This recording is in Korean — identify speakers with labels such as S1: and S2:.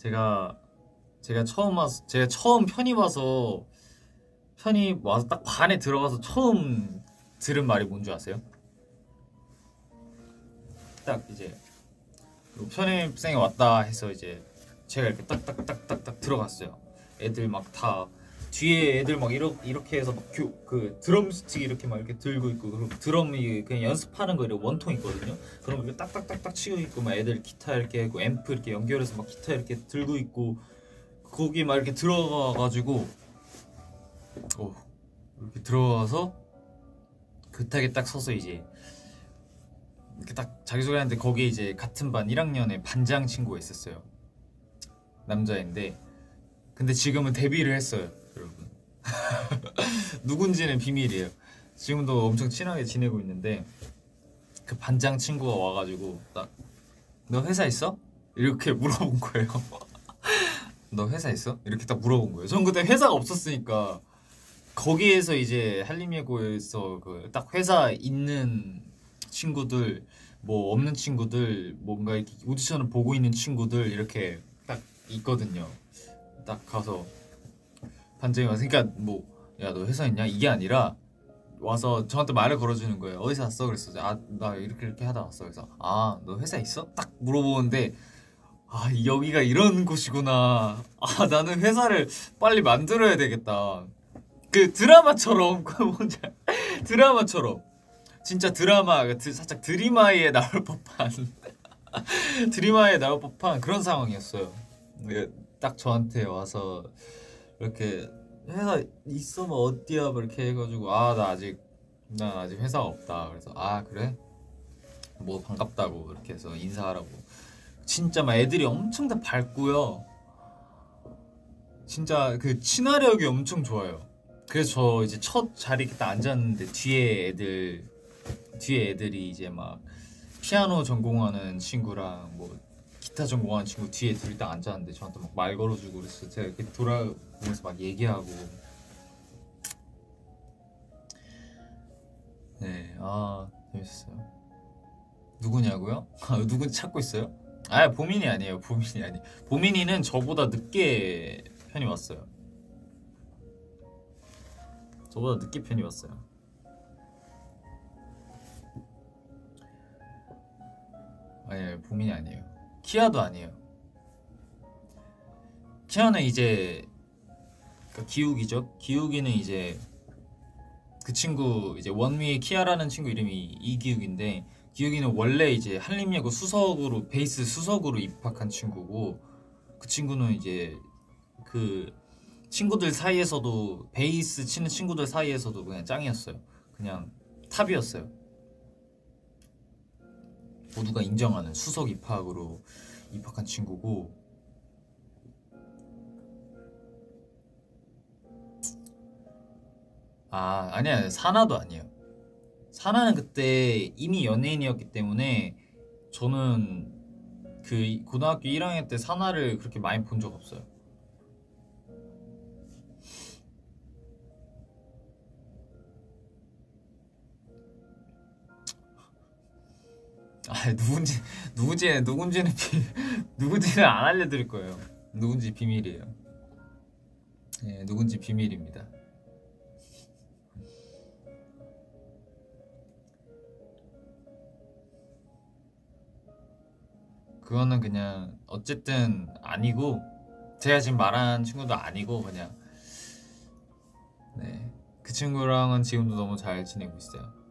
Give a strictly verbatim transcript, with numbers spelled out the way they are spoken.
S1: 제가 제가 처음 와서 제가 처음 편입 와서 편입 와서 딱 반에 들어가서 처음 들은 말이 뭔지 아세요? 딱 이제 편입생이 왔다 해서 이제 제가 이렇게 딱딱딱딱딱 들어갔어요. 애들 막 다 뒤에 애들 막 이렇게 이렇게 해서 막 그 드럼 스틱 이렇게 막 이렇게 들고 있고, 그리고 드럼이 그냥 연습하는 거 이렇게 원통 있거든요. 그럼 이렇게 딱딱딱딱 치고 있고, 막 애들 기타 이렇게 하고 앰프 이렇게 연결해서 막 기타 이렇게 들고 있고, 거기 막 이렇게 들어가가지고 어 이렇게 들어가서 급하게 딱 서서 이제 이렇게 딱 자기소개하는데, 거기에 이제 같은 반 일 학년에 반장 친구가 있었어요. 남자인데 근데 지금은 데뷔를 했어요, 여러분. 누군지는 비밀이에요. 지금도 엄청 친하게 지내고 있는데, 그 반장 친구가 와가지고 딱 너 회사 있어? 이렇게 물어본 거예요. 너 회사 있어? 이렇게 딱 물어본 거예요. 전 그때 회사가 없었으니까, 거기에서 이제 한림예고에서 그 딱 회사 있는 친구들, 뭐 없는 친구들, 뭔가 이렇게 오디션을 보고 있는 친구들 이렇게 딱 있거든요. 딱 가서 반장이 와서, 그러니까 뭐 야 너 회사 있냐? 이게 아니라 와서 저한테 말을 걸어주는 거예요. 어디서 왔어? 그랬어. 아 나 이렇게 이렇게 하다 왔어. 그래서 아 너 회사 있어? 딱 물어보는데, 아 여기가 이런 곳이구나. 아 나는 회사를 빨리 만들어야 되겠다. 그 드라마처럼 그 뭔지 드라마처럼 진짜 드라마, 살짝 드리마이에 나올 법한 드리마이에 나올 법한 그런 상황이었어요. 딱 저한테 와서 이렇게 회사 있어? 뭐 어디야? 뭐 이렇게 해가지고 아 나 아직 난 아직 회사가 없다. 그래서 아 그래? 뭐 반갑다고 이렇게 해서 인사하라고. 진짜 막 애들이 엄청 다 밝고요. 진짜 그 친화력이 엄청 좋아요. 그래서 저 이제 첫 자리 딱 앉았는데, 뒤에 애들 뒤에 애들이 이제 막 피아노 전공하는 친구랑 뭐 기타 전공하는 친구 뒤에 둘이 딱 앉았는데, 저한테 막 말 걸어주고 그랬어요. 제가 이렇게 돌아보면서 막 얘기하고. 네, 아 재밌었어요. 누구냐고요? 아, 누군지 찾고 있어요? 아 보민이 아니에요. 보민이 아니. 보민이는 저보다 늦게 편이 왔어요. 저보다 늦게 편이 왔어요. 아니 보민이 아니에요. 키아도 아니에요. 키아는 이제 그러니까 기욱이죠. 기욱이는 이제 그 친구, 이제 원미의 키아라는 친구 이름이 이기욱인데, 기욱이는 원래 이제 한림예고 수석으로, 베이스 수석으로 입학한 친구고, 그 친구는 이제 그 친구들 사이에서도, 베이스 치는 친구들 사이에서도 그냥 짱이었어요. 그냥 탑이었어요. 모두가 인정하는 수석 입학으로 입학한 친구고, 아 아니야, 사나도 아니에요. 사나는 그때 이미 연예인이었기 때문에, 저는 그 고등학교 일 학년 때 사나를 그렇게 많이 본 적 없어요. 아 누군지 누군지 누군지는 비, 누군지는 안 알려드릴 거예요. 누군지 비밀이에요. 네, 누군지 비밀입니다. 그거는 그냥 어쨌든 아니고, 제가 지금 말한 친구도 아니고, 그냥 네, 그 친구랑은 지금도 너무 잘 지내고 있어요.